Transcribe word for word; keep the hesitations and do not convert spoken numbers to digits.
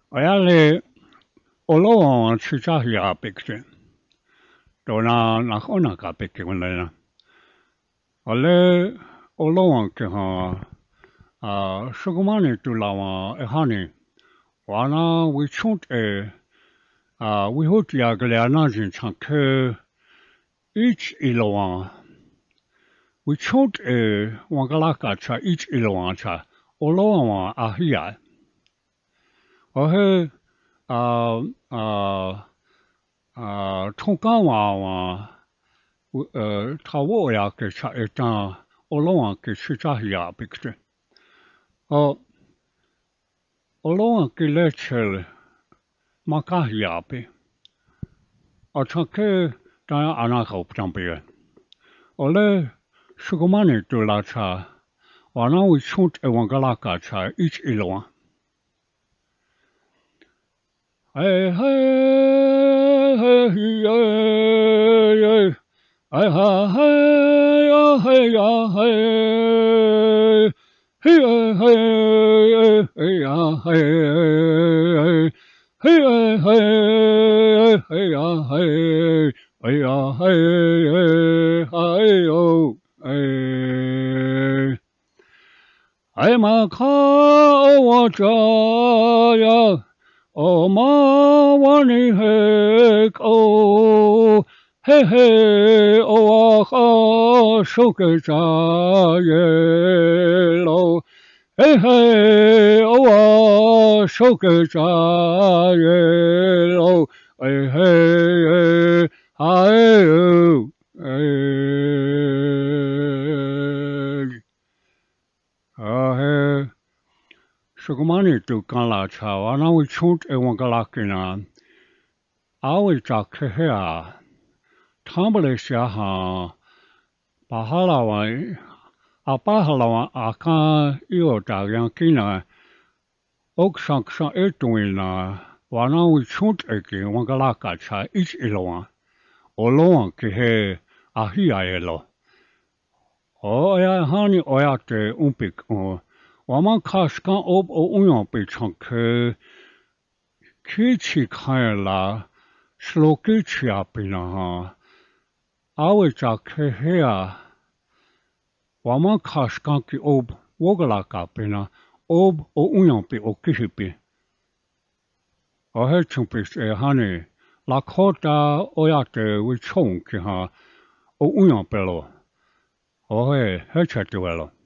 Ajale olo chichahia picture. Dona nakona ka picture wala. Ale olo ke ha a sugumani tu lawa e hani. Wana we chunt e a we hot ya gleana jin chanke each iloa. We chunt e wangalaka cha each iloa cha. Olo a hia. Ohe a a a tonkawa uh, tawoya ke cha eta oloa ke chichahia picture. O oloa ke lechel makahia pe. O chanke ta anako ptampe. Ole sugumani tu la cha. Wana we chunt e wangalaka cha each iloa. Hey hey hey hey. Hey ha hey ya hey ya hey hey hey hey ya hey hey hey hey ya hey hey ya hey hey oh hey hey ma ka wa cha ya o ma wani he ko Hey hey, oh ah, shoke cha yellow. Hey hey, oh ah, shoke cha yellow. Hey hey, hi oh, hey. Ah hey, sukumani tu kala cha. Wana we chunt e wangalakina. Awi cha kehea. Tambale shaha Pahalawa Apahalawa Aka Iota Yankina Oksank San Etuina Wana we chunt eki Wangalaka cha each iloa Oloan kihe ahia elo O ya hani oyate umpik o Waman kaskan ob o unyon pe chanke Kichi kaela Slokichi apina ha Awe cha kehea Waman kaskanki ob wogalaka pena ob o unyanpi o kishipi. O he chumpis e hani Lakota oyate wichon ki ha o unyanpelo. O he he chatuelo.